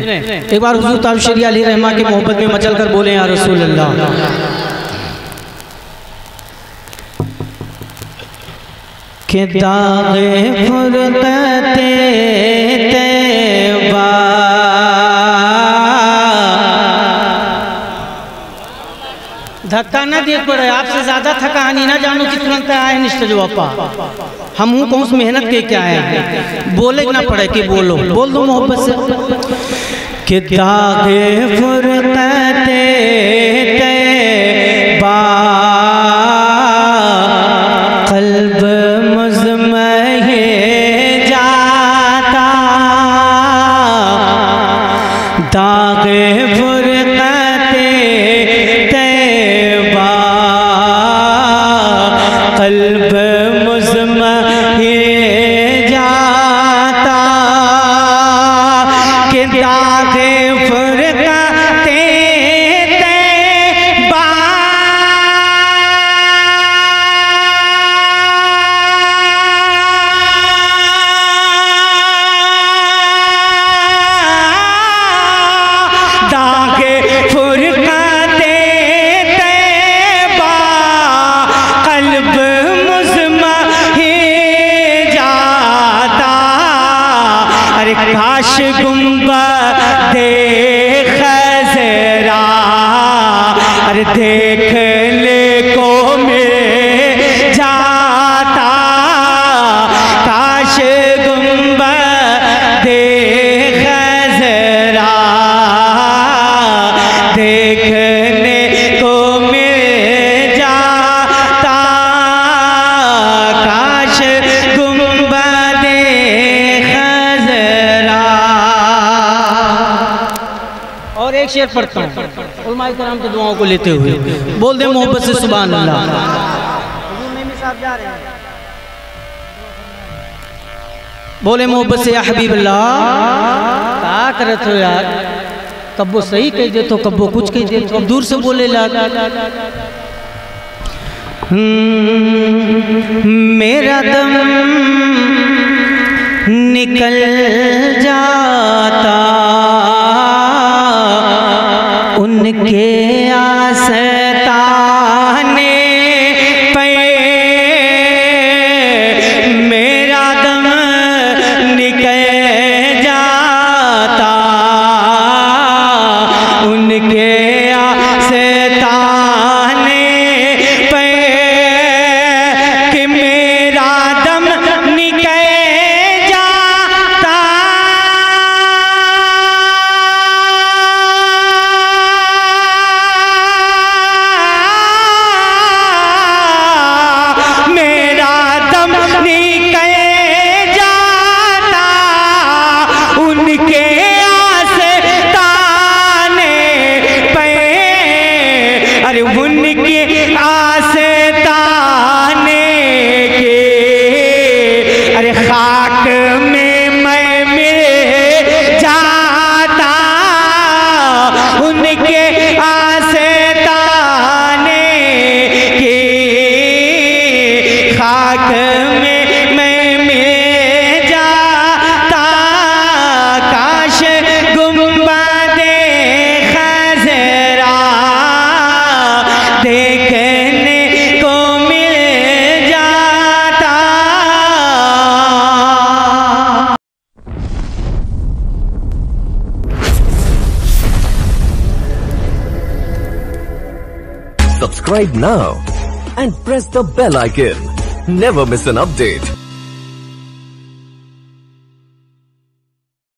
एक बार हुजूर ताबशरी अली रहमा की मोहब्बत में मचल कर बोले या रसूल अल्लाह के दागे फुरकते तैबा धक्का न दे पड़े आपसे ज्यादा थकानी ना जानो कि तुरंत आए निश्चित वापा हम हूँ कौन सी मेहनत के क्या है बोले ना पड़े कि बोलो बोल दो मोहब्बत से कि दागे फुरकते तैबा कल्ब मुज़महे जाता दागे फुरकते तैबा कल्ब मुज़महे जाता कि दागे फुरकते तैबा दागे फुरकते तैबा कल्ब मुज़महे जाता अरे काश गुंबदे खज़रा अरे देखने को मिल जाता काश गुंबदे खज़रा देखने को मिल जाता काश गुंबदे खज़रा। और एक शेर पढ़ता हूँ उलमाए कराम की दुआओं को लेते हुए बोल दे मोहब्बत से सुभान अल्लाह। बोले मोहब्बत से या हबीब अल्लाह क्या करत हो यार कब्बो सही कह दे तो कब्बो कुछ कह दे तो अब दूर से बोले लगा मेरा दम निकल जाता उनके आस्ताने पे मेरा दम निकल जाता उनके आस्ताने पे कि मेरा दम निकल जाता मेरा दम निकल जाता उनके आस्ताने पे अरे उनके आस्ताने के अरे खाक में मैं मिल जाता उनके आस्ताने के खाक में मैं मिल जाता काश गुंबदे खज़रा देखने को मिल जाता। Subscribe now and press the bell icon. Never miss an update.